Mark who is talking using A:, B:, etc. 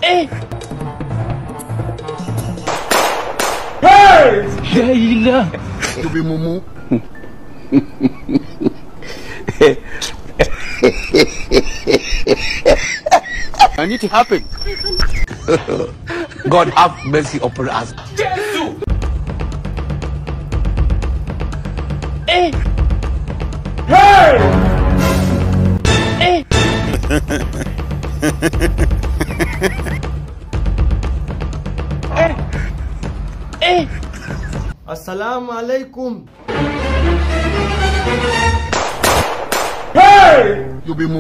A: Hey!
B: You be mumu.
C: I need to happen.
B: God have mercy upon us.
A: Hey! Hey! Hey! Hey!
D: Assalamu alaikum.
A: Hey!
B: You be mumu.